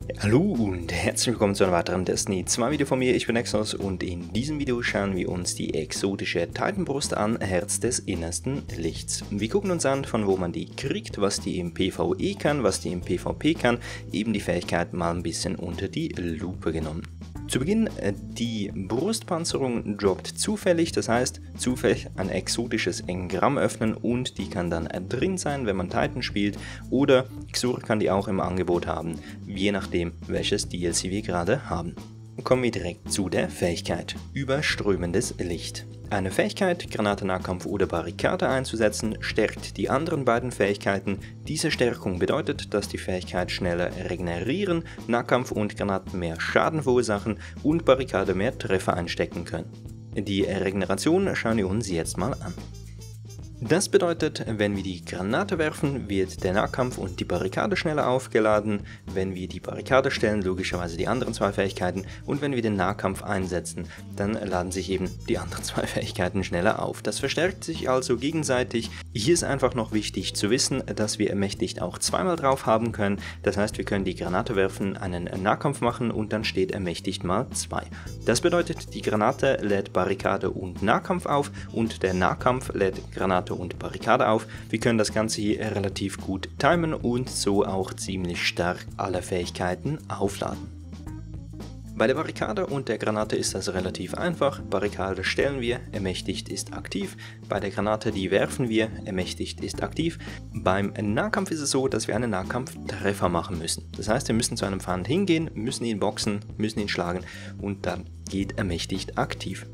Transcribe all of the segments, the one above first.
Hallo und herzlich willkommen zu einem weiteren Destiny 2 Video von mir. Ich bin Exos und in diesem Video schauen wir uns die exotische Titanbrust an, Herz des innersten Lichts. Wir gucken uns an, von wo man die kriegt, was die im PvE kann, was die im PvP kann, eben die Fähigkeit mal ein bisschen unter die Lupe genommen. Zu Beginn, die Brustpanzerung droppt zufällig, das heißt zufällig ein exotisches Engramm öffnen und die kann dann drin sein, wenn man Titan spielt, oder Xur kann die auch im Angebot haben, je nachdem welches DLC wir gerade haben. Kommen wir direkt zu der Fähigkeit. Überströmendes Licht. Eine Fähigkeit, Granate, Nahkampf oder Barrikade einzusetzen, stärkt die anderen beiden Fähigkeiten. Diese Stärkung bedeutet, dass die Fähigkeit schneller regenerieren, Nahkampf und Granaten mehr Schaden verursachen und Barrikade mehr Treffer einstecken können. Die Regeneration schauen wir uns jetzt mal an. Das bedeutet, wenn wir die Granate werfen, wird der Nahkampf und die Barrikade schneller aufgeladen, wenn wir die Barrikade stellen, logischerweise die anderen zwei Fähigkeiten, und wenn wir den Nahkampf einsetzen, dann laden sich eben die anderen zwei Fähigkeiten schneller auf. Das verstärkt sich also gegenseitig. Hier ist einfach noch wichtig zu wissen, dass wir Ermächtigt auch zweimal drauf haben können. Das heißt, wir können die Granate werfen, einen Nahkampf machen und dann steht Ermächtigt mal 2. Das bedeutet, die Granate lädt Barrikade und Nahkampf auf und der Nahkampf lädt Granate und Barrikade auf. Wir können das Ganze hier relativ gut timen und so auch ziemlich stark alle Fähigkeiten aufladen. Bei der Barrikade und der Granate ist das relativ einfach. Barrikade stellen wir, Ermächtigt ist aktiv. Bei der Granate, die werfen wir, Ermächtigt ist aktiv. Beim Nahkampf ist es so, dass wir einen Nahkampftreffer machen müssen. Das heißt, wir müssen zu einem Feind hingehen, müssen ihn boxen, müssen ihn schlagen und dann geht Ermächtigt aktiv.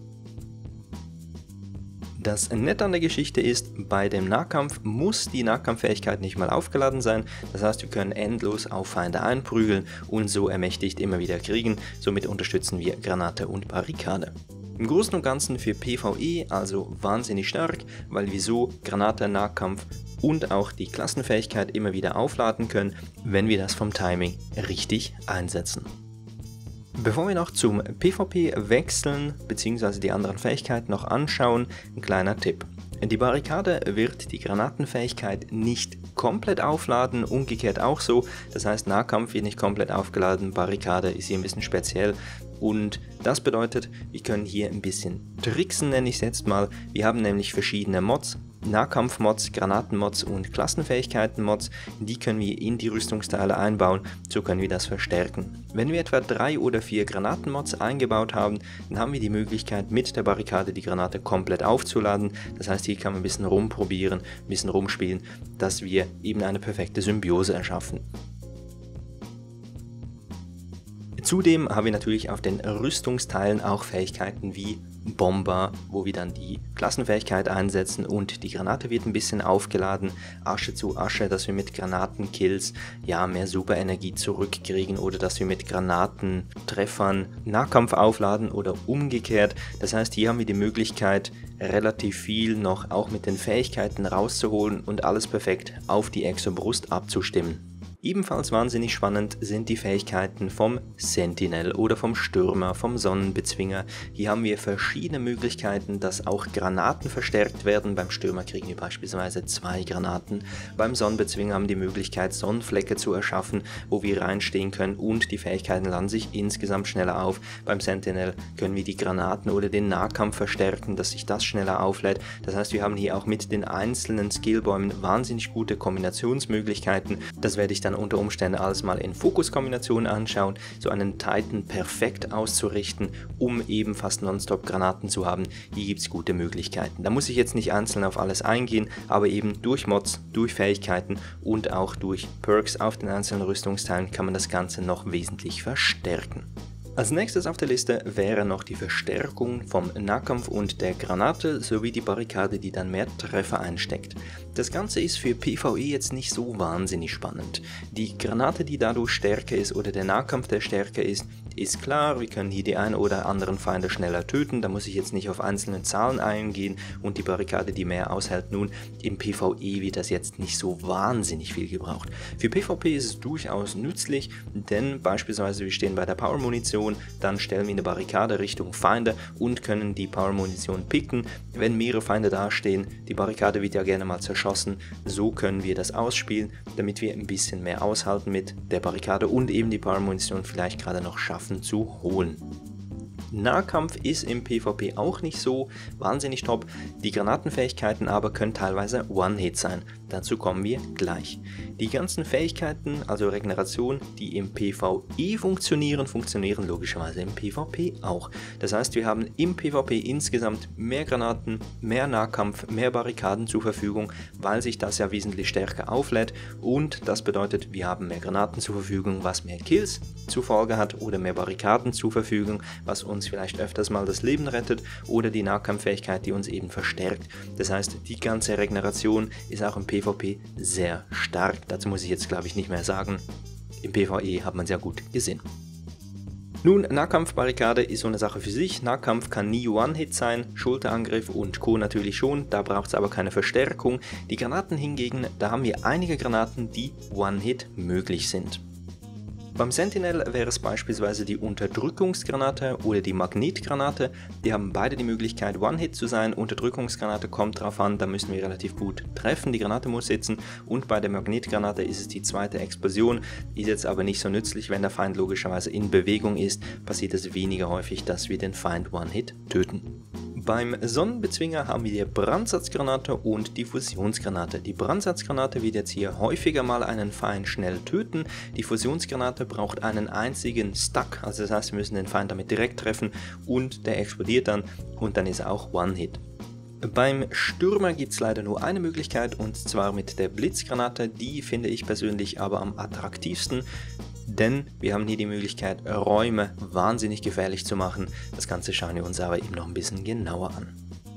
Das Nette an der Geschichte ist, bei dem Nahkampf muss die Nahkampffähigkeit nicht mal aufgeladen sein, das heißt wir können endlos auf Feinde einprügeln und so Ermächtigt immer wieder kriegen, somit unterstützen wir Granate und Barrikade. Im Großen und Ganzen für PvE also wahnsinnig stark, weil wir so Granate, Nahkampf und auch die Klassenfähigkeit immer wieder aufladen können, wenn wir das vom Timing richtig einsetzen. Bevor wir noch zum PvP wechseln bzw. die anderen Fähigkeiten noch anschauen, ein kleiner Tipp. Die Barrikade wird die Granatenfähigkeit nicht komplett aufladen, umgekehrt auch so. Das heißt, Nahkampf wird nicht komplett aufgeladen, Barrikade ist hier ein bisschen speziell. Und das bedeutet, wir können hier ein bisschen tricksen, nenne ich es jetzt mal. Wir haben nämlich verschiedene Mods. Nahkampf-Mods, Granaten-Mods und Klassenfähigkeiten-Mods, die können wir in die Rüstungsteile einbauen, so können wir das verstärken. Wenn wir etwa 3 oder 4 Granaten-Mods eingebaut haben, dann haben wir die Möglichkeit mit der Barrikade die Granate komplett aufzuladen, das heißt hier kann man ein bisschen rumprobieren, ein bisschen rumspielen, dass wir eben eine perfekte Symbiose erschaffen. Zudem haben wir natürlich auf den Rüstungsteilen auch Fähigkeiten wie Bomber, wo wir dann die Klassenfähigkeit einsetzen und die Granate wird ein bisschen aufgeladen, Asche zu Asche, dass wir mit Granatenkills ja mehr Superenergie zurückkriegen oder dass wir mit Granatentreffern Nahkampf aufladen oder umgekehrt. Das heißt, hier haben wir die Möglichkeit, relativ viel noch auch mit den Fähigkeiten rauszuholen und alles perfekt auf die Exobrust abzustimmen. Ebenfalls wahnsinnig spannend sind die Fähigkeiten vom Sentinel oder vom Stürmer, vom Sonnenbezwinger. Hier haben wir verschiedene Möglichkeiten, dass auch Granaten verstärkt werden. Beim Stürmer kriegen wir beispielsweise 2 Granaten. Beim Sonnenbezwinger haben wir die Möglichkeit, Sonnenflecke zu erschaffen, wo wir reinstehen können und die Fähigkeiten laden sich insgesamt schneller auf. Beim Sentinel können wir die Granaten oder den Nahkampf verstärken, dass sich das schneller auflädt. Das heißt, wir haben hier auch mit den einzelnen Skillbäumen wahnsinnig gute Kombinationsmöglichkeiten. Das werde ich dann unter Umständen alles mal in Fokuskombinationen anschauen, so einen Titan perfekt auszurichten, um eben fast nonstop Granaten zu haben. Hier gibt es gute Möglichkeiten. Da muss ich jetzt nicht einzeln auf alles eingehen, aber eben durch Mods, durch Fähigkeiten und auch durch Perks auf den einzelnen Rüstungsteilen kann man das Ganze noch wesentlich verstärken. Als nächstes auf der Liste wäre noch die Verstärkung vom Nahkampf und der Granate sowie die Barrikade, die dann mehr Treffer einsteckt. Das Ganze ist für PvE jetzt nicht so wahnsinnig spannend. Die Granate, die dadurch stärker ist oder der Nahkampf, der stärker ist, ist klar, wir können hier die ein oder anderen Feinde schneller töten, da muss ich jetzt nicht auf einzelne Zahlen eingehen und die Barrikade, die mehr aushält. Nun, im PvE wird das jetzt nicht so wahnsinnig viel gebraucht. Für PvP ist es durchaus nützlich, denn beispielsweise wir stehen bei der Power-Munition, dann stellen wir eine Barrikade Richtung Feinde und können die Power-Munition picken. Wenn mehrere Feinde dastehen, die Barrikade wird ja gerne mal zerschossen, so können wir das ausspielen, damit wir ein bisschen mehr aushalten mit der Barrikade und eben die Power-Munition vielleicht gerade noch schaffen zu holen. Nahkampf ist im PvP auch nicht so wahnsinnig top, die Granatenfähigkeiten aber können teilweise One-Hit sein, dazu kommen wir gleich. Die ganzen Fähigkeiten, also Regeneration, die im PvE funktionieren logischerweise im PvP auch. Das heißt, wir haben im PvP insgesamt mehr Granaten, mehr Nahkampf, mehr Barrikaden zur Verfügung, weil sich das ja wesentlich stärker auflädt und das bedeutet, wir haben mehr Granaten zur Verfügung, was mehr Kills zur Folge hat oder mehr Barrikaden zur Verfügung, was uns vielleicht öfters mal das Leben rettet oder die Nahkampffähigkeit, die uns eben verstärkt. Das heißt, die ganze Regeneration ist auch im PvP sehr stark. Dazu muss ich jetzt, glaube ich, nicht mehr sagen. Im PvE hat man es ja gut gesehen. Nun, Nahkampfbarrikade ist so eine Sache für sich. Nahkampf kann nie One-Hit sein, Schulterangriff und Co. natürlich schon, da braucht es aber keine Verstärkung. Die Granaten hingegen, da haben wir einige Granaten, die One-Hit möglich sind. Beim Sentinel wäre es beispielsweise die Unterdrückungsgranate oder die Magnetgranate. Die haben beide die Möglichkeit One-Hit zu sein. Unterdrückungsgranate kommt drauf an, da müssen wir relativ gut treffen, die Granate muss sitzen. Und bei der Magnetgranate ist es die zweite Explosion, ist jetzt aber nicht so nützlich, wenn der Feind logischerweise in Bewegung ist, passiert es weniger häufig, dass wir den Feind One-Hit töten. Beim Sonnenbezwinger haben wir die Brandsatzgranate und die Fusionsgranate. Die Brandsatzgranate wird jetzt hier häufiger mal einen Feind schnell töten. Die Fusionsgranate braucht einen einzigen Stuck, also das heißt, wir müssen den Feind damit direkt treffen und der explodiert dann und dann ist er auch One-Hit. Beim Stürmer gibt es leider nur eine Möglichkeit und zwar mit der Blitzgranate, die finde ich persönlich aber am attraktivsten. Denn wir haben hier die Möglichkeit, Räume wahnsinnig gefährlich zu machen. Das Ganze schauen wir uns aber eben noch ein bisschen genauer an.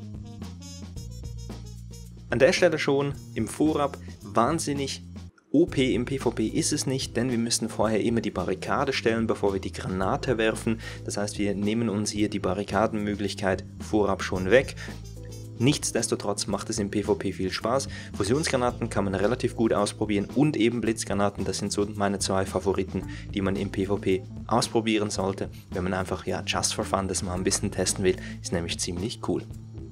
An der Stelle schon im Vorab wahnsinnig OP im PvP ist es nicht, denn wir müssen vorher immer die Barrikade stellen, bevor wir die Granate werfen. Das heißt, wir nehmen uns hier die Barrikadenmöglichkeit vorab schon weg. Nichtsdestotrotz macht es im PvP viel Spaß. Fusionsgranaten kann man relativ gut ausprobieren und eben Blitzgranaten, das sind so meine zwei Favoriten, die man im PvP ausprobieren sollte, wenn man einfach just for fun das mal ein bisschen testen will, ist nämlich ziemlich cool.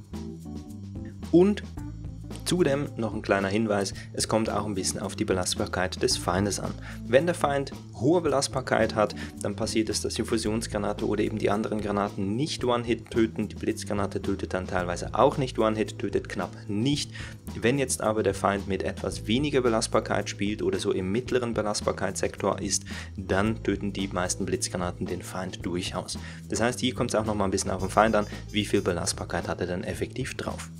Und zudem noch ein kleiner Hinweis, es kommt auch ein bisschen auf die Belastbarkeit des Feindes an. Wenn der Feind hohe Belastbarkeit hat, dann passiert es, dass die Fusionsgranate oder eben die anderen Granaten nicht One-Hit töten, die Blitzgranate tötet dann teilweise auch nicht One-Hit, tötet knapp nicht. Wenn jetzt aber der Feind mit etwas weniger Belastbarkeit spielt oder so im mittleren Belastbarkeitssektor ist, dann töten die meisten Blitzgranaten den Feind durchaus. Das heißt, hier kommt es auch nochmal ein bisschen auf den Feind an, wie viel Belastbarkeit hat er denn effektiv drauf.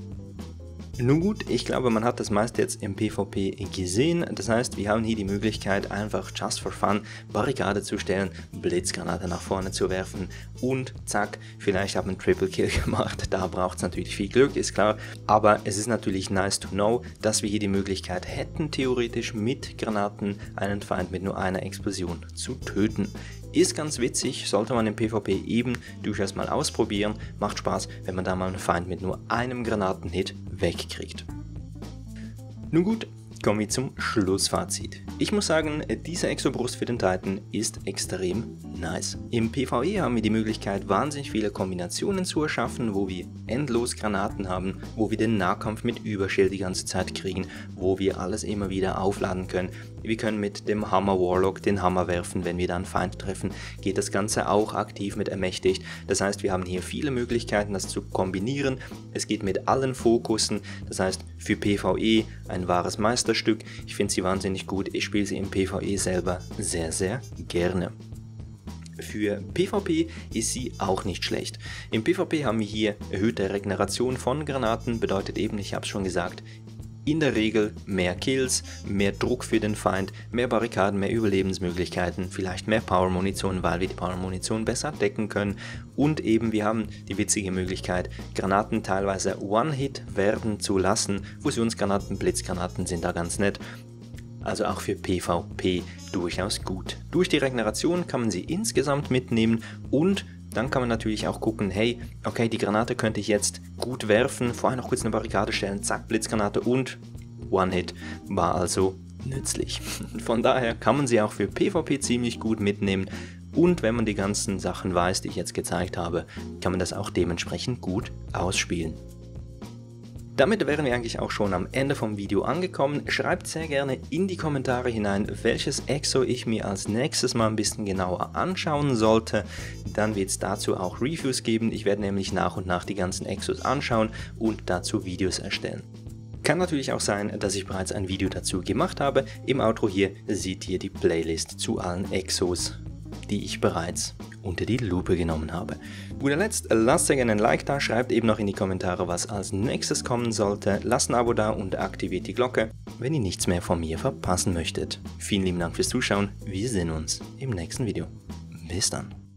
Nun gut, ich glaube, man hat das meiste jetzt im PvP gesehen. Das heißt, wir haben hier die Möglichkeit, einfach just for fun Barrikade zu stellen, Blitzgranate nach vorne zu werfen und zack, vielleicht haben wir einen Triple Kill gemacht. Da braucht es natürlich viel Glück, ist klar. Aber es ist natürlich nice to know, dass wir hier die Möglichkeit hätten, theoretisch mit Granaten einen Feind mit nur einer Explosion zu töten. Ist ganz witzig, sollte man im PvP eben durchaus mal ausprobieren. Macht Spaß, wenn man da mal einen Feind mit nur einem Granatenhit wegkriegt. Nun gut, kommen wir zum Schlussfazit. Ich muss sagen, diese Exobrust für den Titan ist extrem nice. Im PvE haben wir die Möglichkeit, wahnsinnig viele Kombinationen zu erschaffen, wo wir endlos Granaten haben, wo wir den Nahkampf mit Überschild die ganze Zeit kriegen, wo wir alles immer wieder aufladen können. Wir können mit dem Hammer Warlock den Hammer werfen, wenn wir dann Feind treffen, geht das Ganze auch aktiv mit Ermächtigt. Das heißt, wir haben hier viele Möglichkeiten, das zu kombinieren. Es geht mit allen Fokussen, das heißt für PvE ein wahres Meisterstück. Ich finde sie wahnsinnig gut, ich spiele sie im PvE selber sehr, sehr gerne. Für PvP ist sie auch nicht schlecht. Im PvP haben wir hier erhöhte Regeneration von Granaten, bedeutet eben, ich habe es schon gesagt, in der Regel mehr Kills, mehr Druck für den Feind, mehr Barrikaden, mehr Überlebensmöglichkeiten, vielleicht mehr Power-Munition, weil wir die Power-Munition besser decken können. Und eben wir haben die witzige Möglichkeit, Granaten teilweise One-Hit werden zu lassen. Fusionsgranaten, Blitzgranaten sind da ganz nett. also auch für PvP durchaus gut. Durch die Regeneration kann man sie insgesamt mitnehmen und dann kann man natürlich auch gucken, hey, okay, die Granate könnte ich jetzt gut werfen, vorher noch kurz eine Barrikade stellen, zack, Blitzgranate und One-Hit war also nützlich. Von daher kann man sie auch für PvP ziemlich gut mitnehmen und wenn man die ganzen Sachen weiß, die ich jetzt gezeigt habe, kann man das auch dementsprechend gut ausspielen. Damit wären wir eigentlich auch schon am Ende vom Video angekommen. Schreibt sehr gerne in die Kommentare hinein, welches Exo ich mir als nächstes mal ein bisschen genauer anschauen sollte. Dann wird es dazu auch Reviews geben. Ich werde nämlich nach und nach die ganzen Exos anschauen und dazu Videos erstellen. Kann natürlich auch sein, dass ich bereits ein Video dazu gemacht habe. Im Outro hier seht ihr die Playlist zu allen Exos, die ich bereits unter die Lupe genommen habe. Guter Letzt, lasst sehr gerne ein Like da, schreibt eben noch in die Kommentare, was als nächstes kommen sollte, lasst ein Abo da und aktiviert die Glocke, wenn ihr nichts mehr von mir verpassen möchtet. Vielen lieben Dank fürs Zuschauen, wir sehen uns im nächsten Video. Bis dann.